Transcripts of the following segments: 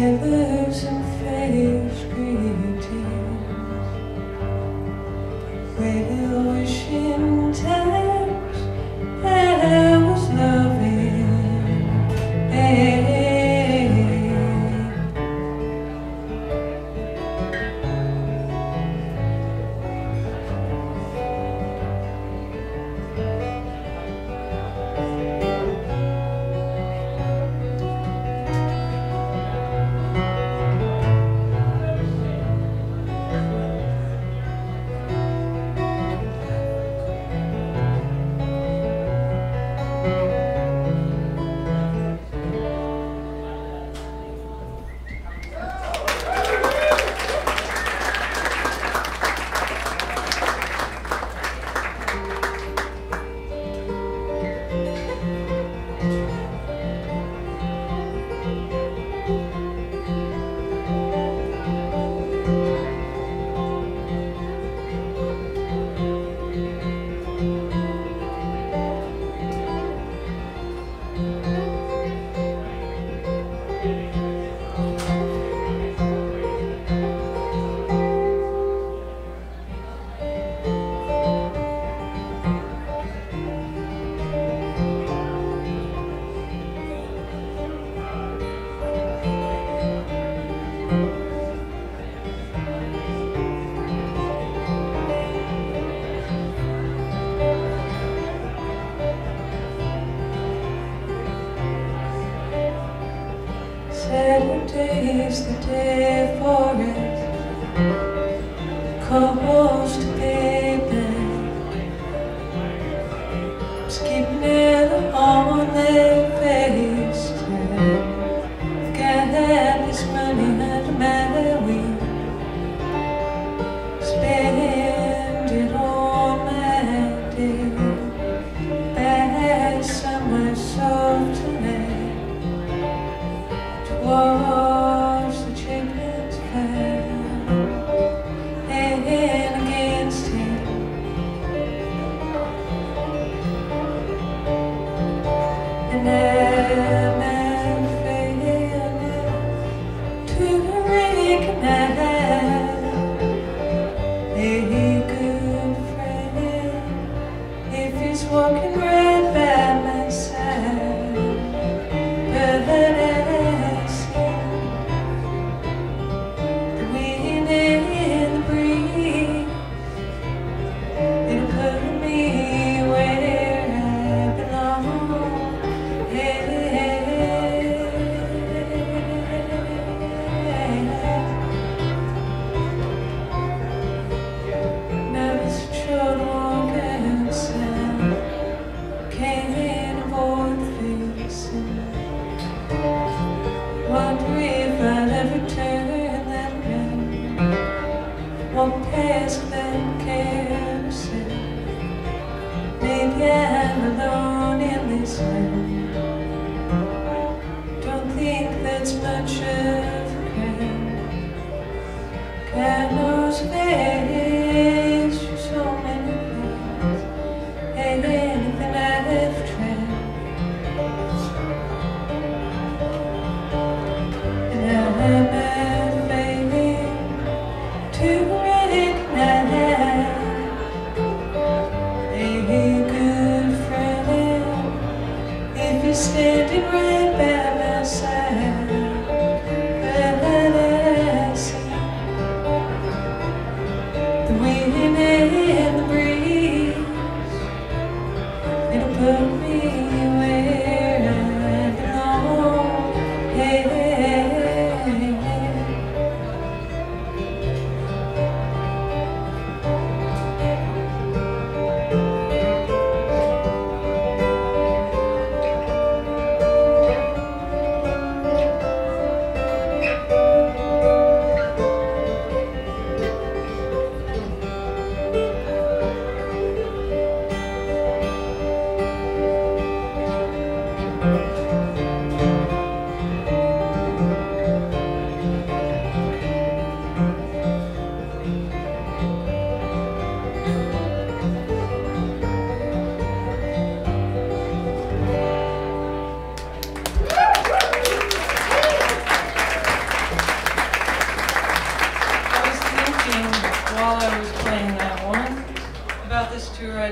sailors and face greetings, will wish in times I was loving. Saturday's the day for it, calls to pay back. Just keeping it on their face. I've got this money under my wheel, spend it on my day, buy somewhere soft tonight. Watch the chickens fly, and against him, and I'm not failing to recognize a good friend if he's walking right by my side. But walk past that carousel. Maybe I'm alone in this land. Don't think that's much of a crowd. God knows there's so many things, ain't anything I've tried. And I'm failing to standing right by my side, but I see the wind and the breeze. It'll put me where I belong. Hey,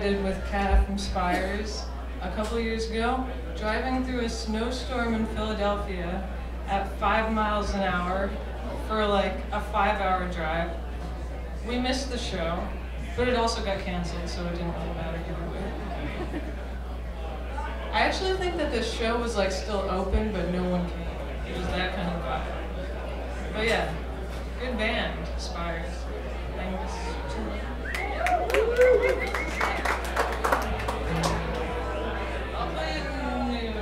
did with Kat from Spires a couple years ago, driving through a snowstorm in Philadelphia at 5 miles an hour for like a 5-hour drive. We missed the show, but it also got canceled, so it didn't really matter either way. I actually think that this show was like still open, but no one came. It was that kind of vibe. But yeah, good band, Spires. Thanks. I'll play it in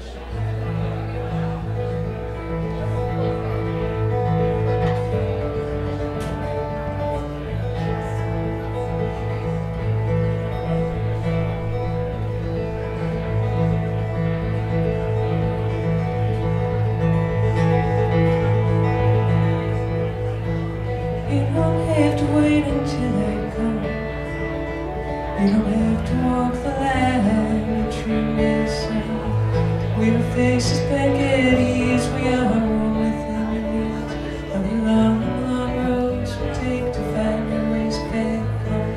You don't have to wait until they come. You don't have to walk the line to treat me the same. We don't face as spaghettis, we are one within the needs of the long, long roads we take to find our ways back home.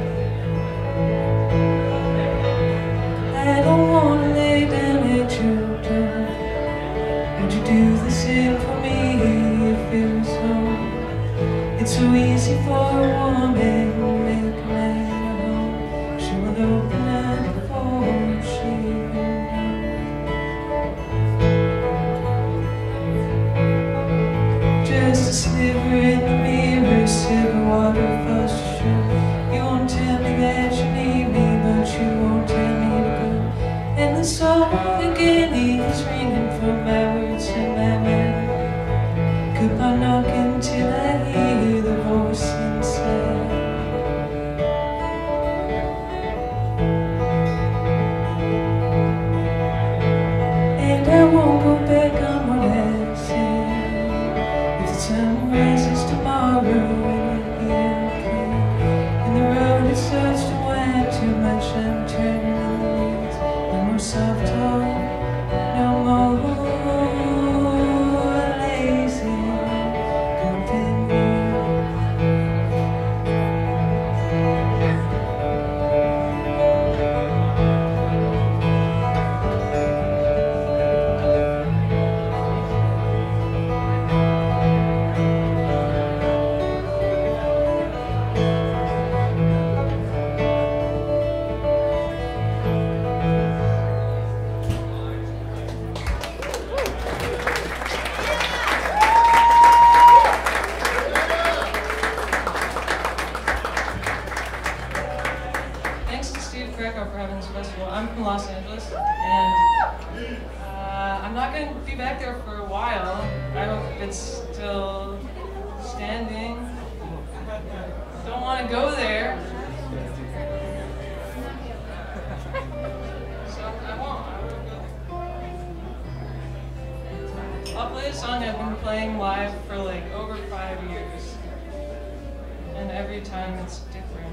I don't want to lay down at your door. Would you do the same for me if it was home? It's so easy for a woman to make a man at home. She will open up before she even knows. Just a sliver in the mirror, silver water falls to shore. You won't tell me that you need me, but you won't tell me to go. And the song again is ringing for my words in my mind. Keep on knocking till I hear the voice inside. And I won't go back on what I said. If the sun rises tomorrow, it'll be okay. And the road it starts to wind too much, I'm turning in the leaves. No more soft talk, no more lazy. For having this festival. I'm from Los Angeles, and I'm not going to be back there for a while. I hope it's still standing. Don't want to go there. So I won't. I'll play a song I've been playing live for like over 5 years, and every time it's different.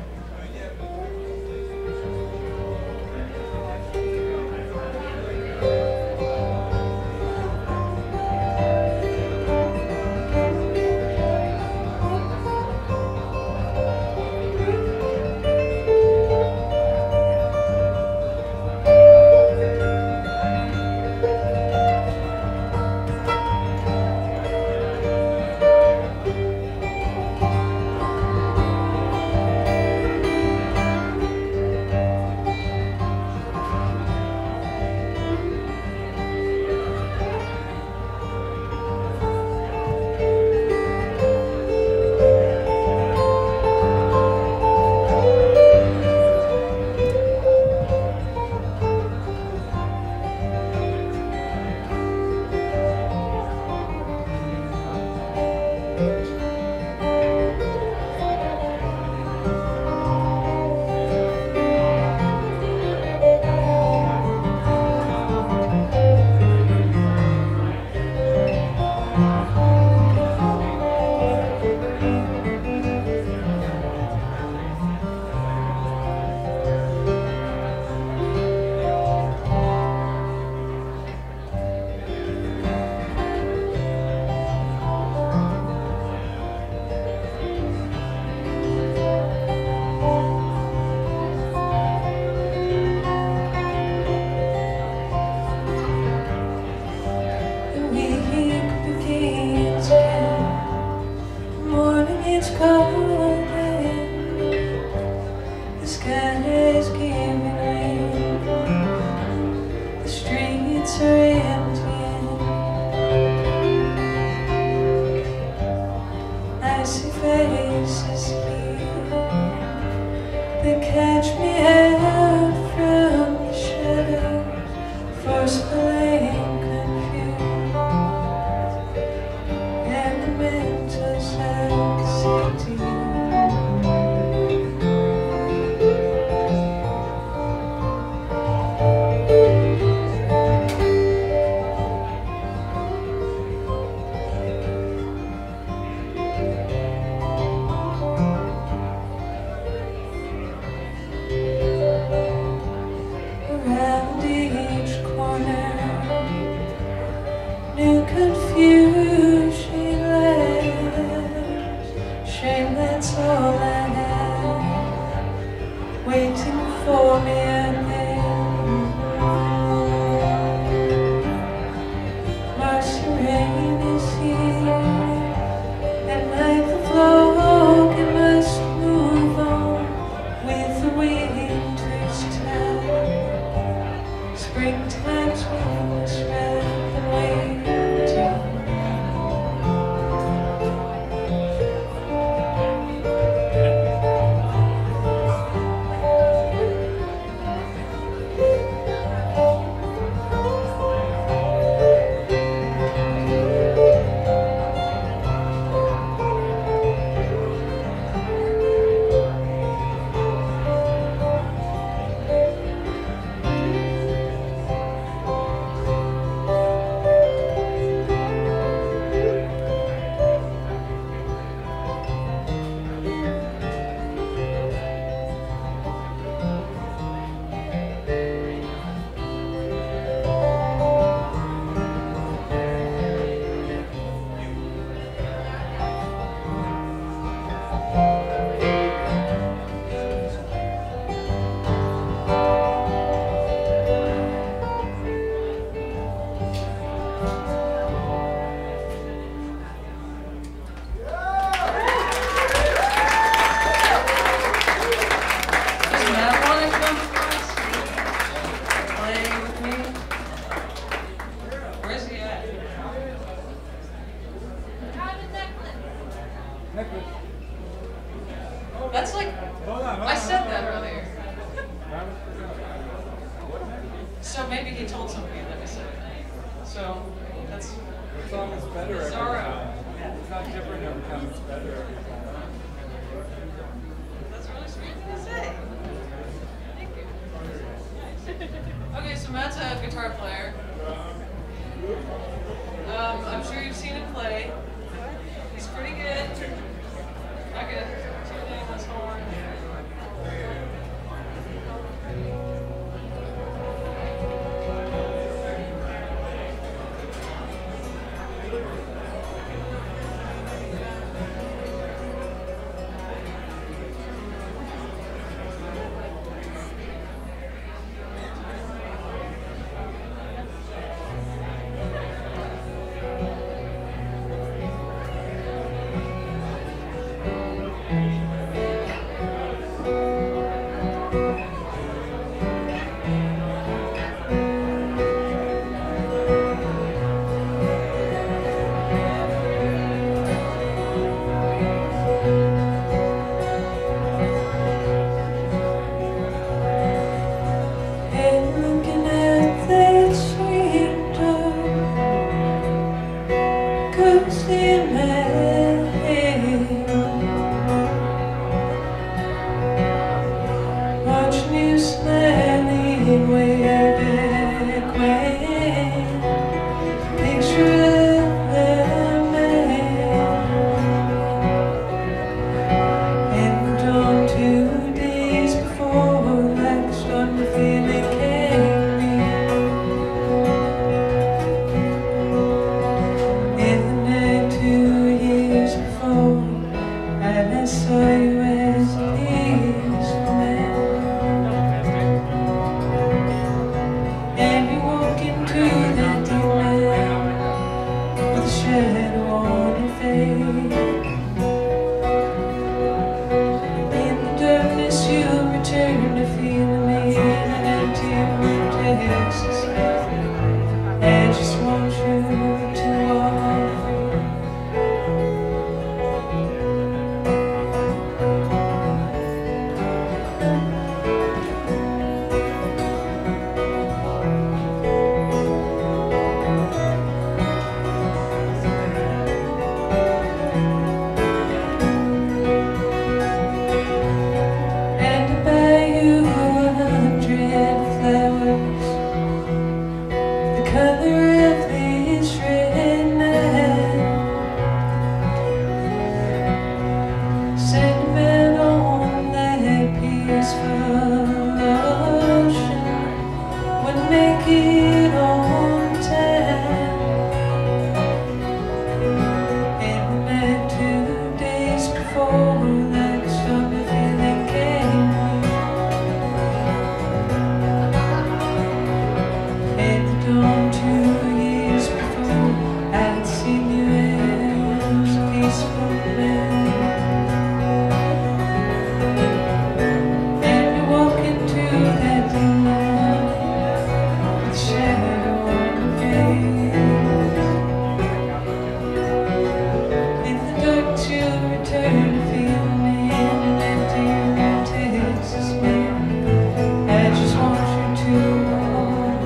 I see faces here that catch me out from the shadows, forcefully confused, and the mentors like city. Around each corner, new confusion lies. Shame, that's all I have, waiting for me out there. Marcy rain is here, and like the flow, it must move on with the winter's tide. Springtime's wings wrap and waiting. That's like, I said that earlier. So maybe he told somebody that I said it. So that's. The song is better every time. It's not different every time, it's better every time. That's really sweet to say. Thank you. Okay, so Matt's a guitar player. I'm sure you've seen him play. He's pretty good. I could tune in this horn. leather of this red night, sentiment on that peaceful ocean would make it on time. And we met 2 days before, like a summer feeling came. At the dawn 2 years before, I'd seen you as a peaceful man. And we walk into that moonlight with shadow on your face. In the dark you'll return to feel me in an empty Texas man. I just want you to walk.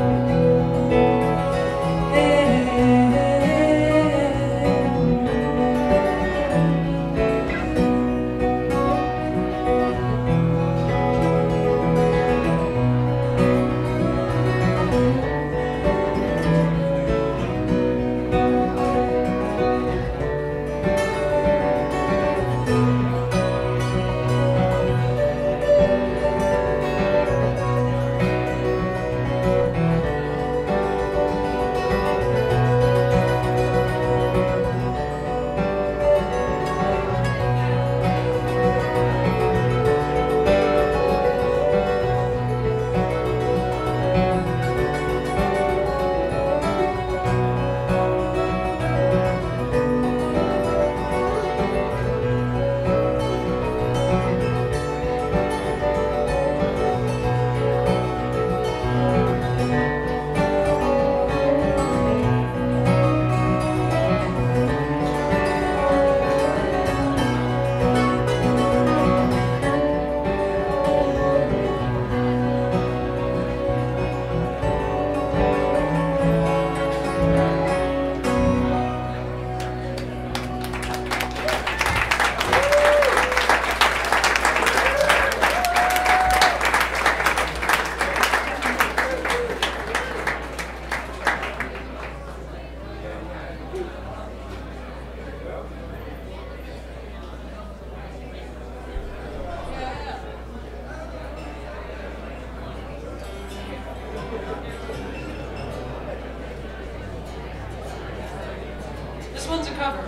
This one's a cover.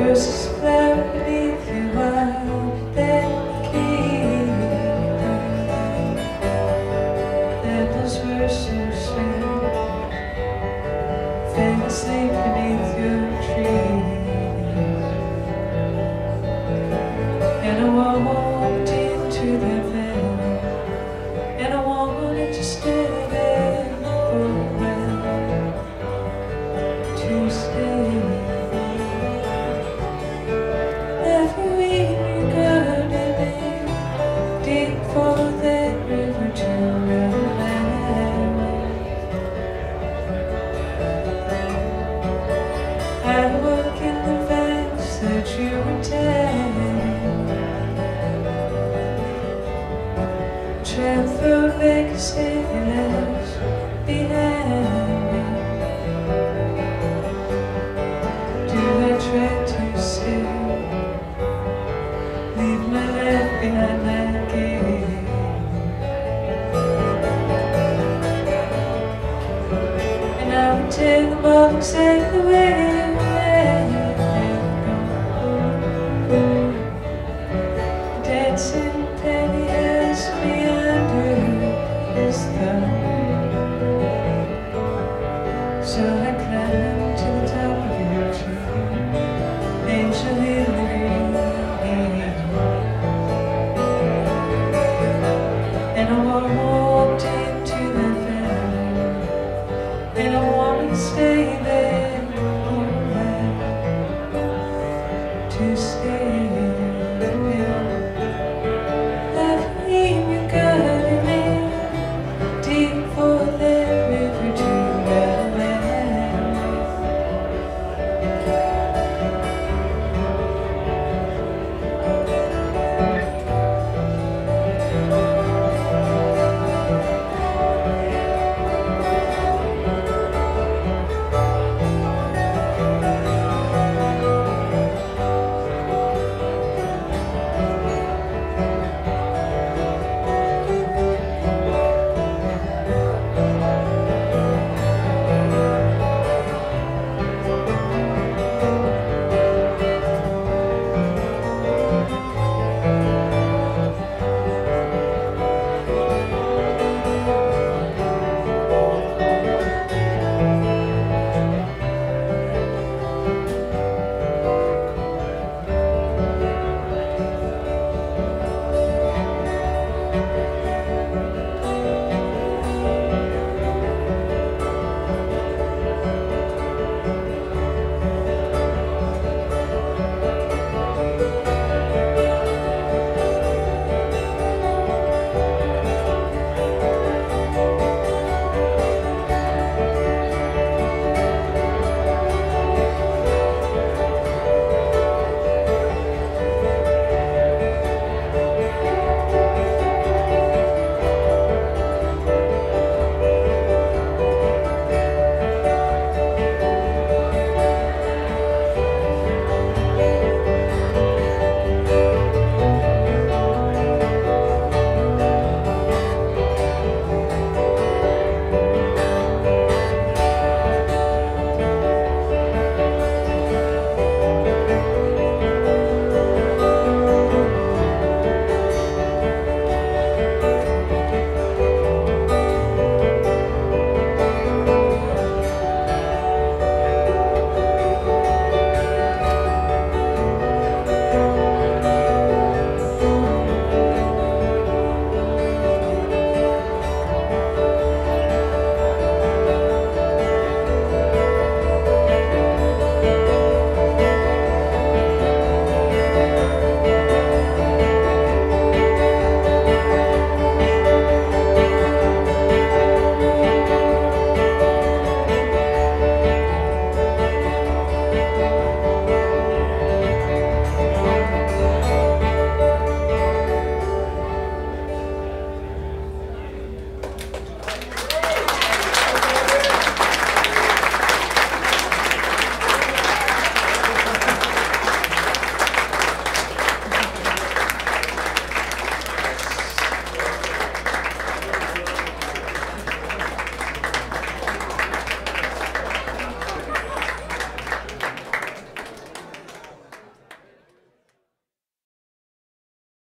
verses flower beneath your wild that keep. And those words so sweet, fell asleep beneath your tree. And I walked into that valley, and I wanted to stay there for a while, to stay. Never really good at it, deep for that river to run away. I walk in the vines that you were tying, try to throw back a stillness behind me. Do I try to still leave my life behind that gate? And I would tell them all exactly where dancing penny has me under his thumb. So I climbed to the top of your tree, angel in the green, and I walked